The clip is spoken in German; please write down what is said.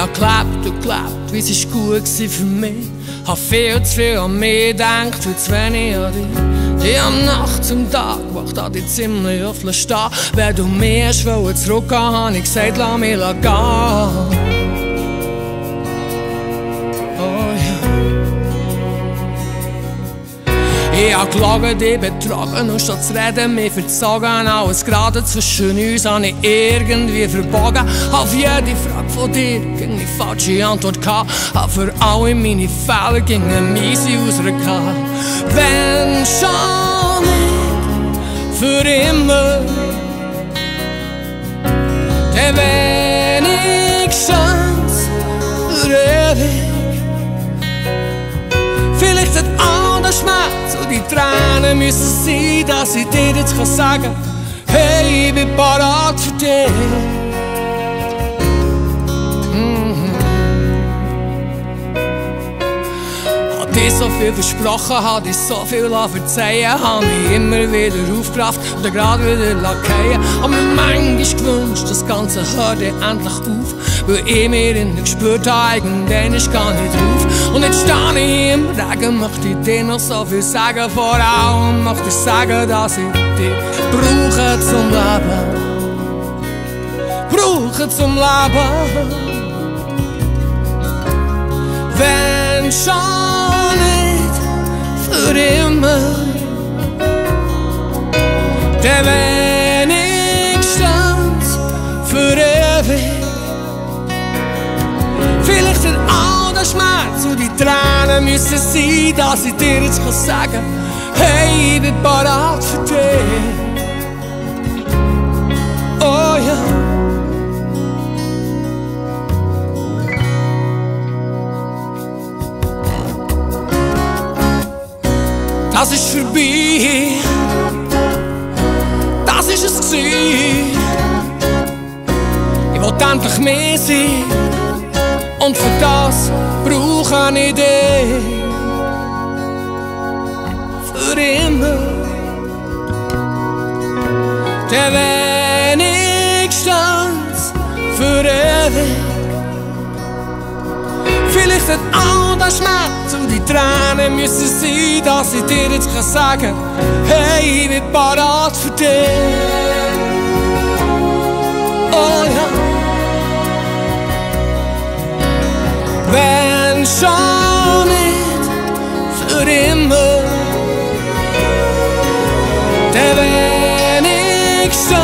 hab gelebt und gelebt, wie es gut war für mich. Hab viel zu viel an mich gedacht, viel zu wenig an dich. Ich hab Nacht zum Tag gemacht, an dich ziemlich offen stehen. Wenn du mir zurückgehen, hab ich gesagt, lass mich gehen. Ich hab gelogen, dich betrogen und statt zu reden mich verzogen. Alles gerade zwischen uns hab ich irgendwie verbogen. Auf jede Frage von dir ging die falsche Antwort gehabt. Hab für alle meine Fehler ging eine miese Ausrede. Wenn schon nicht für immer, dann wenigstens für ewig. Vielleicht hat all der Schmerz und die Tränen müssen sein, dass ich dir jetzt sagen kann, hey, ich bin parat für dich. Hab dir so viel versprochen, hab dir so viel verzeihen, hab mich immer wieder aufgerafft oder gerade wieder fallen. Hab mir manchmal gewünscht, das Ganze hört endlich auf, weil ich mir innen gespürt habe, irgendwann ist gar nicht drauf. Und jetzt stehe ich im Regen, möchte ich dir noch so viel sagen. Vor allem möchte ich sagen, dass ich dich brauche zum Leben. Brauche zum Leben. Wenn schon nicht für immer, dann wenigstens für ewig. Vielleicht hat all der Schmerz und die Tränen müssen sein, dass ich dir jetzt sagen kann, hey, ich bin parat für dich. Oh ja. Das ist vorbei, das ist es gewesen. Ich wollte endlich mehr sein. Und für das brauche ich dich für immer. Der wenigstens für ewig. Vielleicht hat all der Schmerz und die Tränen müssen sein, dass ich dir jetzt sagen kann, hey, ich bin parat für dich. Oh ja. Wenn schon nicht für immer, dann wenigstens